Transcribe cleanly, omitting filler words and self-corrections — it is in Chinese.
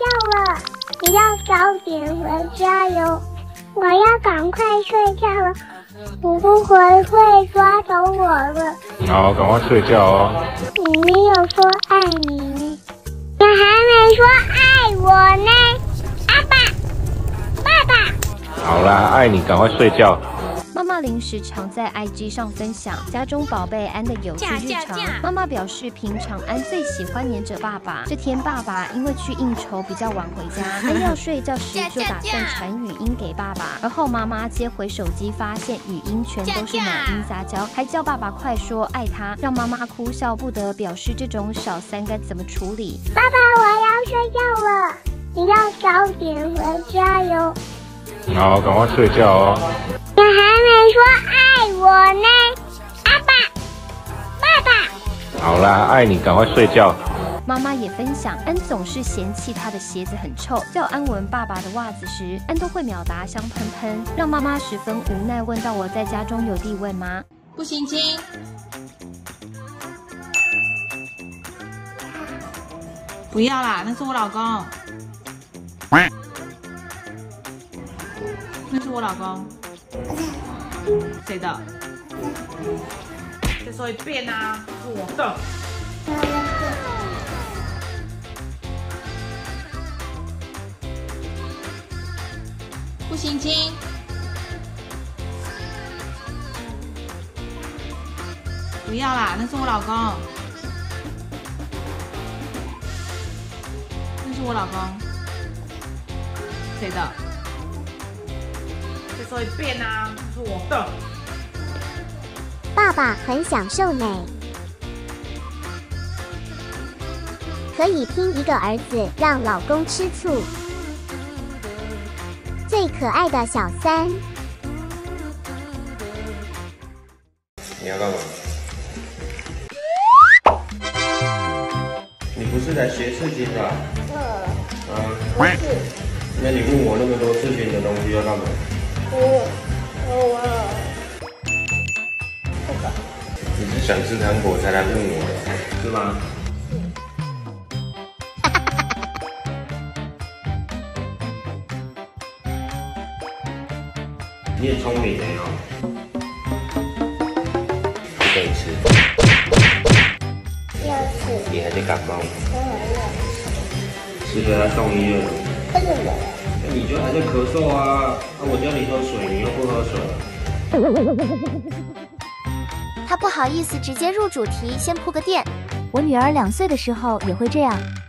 觉了，你要早点回家哟。我要赶快睡觉了，我不回会抓走我了。 好，赶快睡觉哦。 你没有说爱你呢，你还没说爱我呢，阿爸，爸爸。 好啦，爱你，赶快睡觉。 妈妈临时常在 IG 上分享家中宝贝安的有趣日常。妈妈表示，平常安最喜欢黏着爸爸。这天爸爸因为去应酬比较晚回家，安要睡觉时就打算传语音给爸爸，而后妈妈接回手机，发现语音全都是奶音杂交，还叫爸爸快说爱他，让妈妈哭笑不得，表示这种小三该怎么处理。 爸爸，我要睡觉了，你要早点回家哟。 好，赶快睡觉哦。 你还没说爱我呢，阿爸，爸爸。 好啦，爱你，赶快睡觉。 妈妈也分享，安总是嫌弃他的鞋子很臭，叫安闻爸爸的袜子时，安都会秒答香喷喷，让妈妈十分无奈，问到我在家中有地位吗？ 不行，亲。不要啦，那是我老公。那是我老公。谁的？再说一遍啊！是我的。不行，亲。不要啦，那是我老公。那是我老公。谁的？再说一遍啊！是我的。 爸爸很享受呢，可以拼一个儿子让老公吃醋。最可爱的小三。 你要干嘛？你不是来学刺青的？不是。那你问我那么多刺青的东西要干嘛？你是想吃糖果才来问我的，是吗？你也聪明哦，不可以吃。 要吃。 你还在感冒？吃了要送医院。 为什么？ 你就还在咳嗽啊！我叫你喝水，你又不喝水。 他不好意思直接入主题，先铺个垫。我女儿2岁的时候也会这样。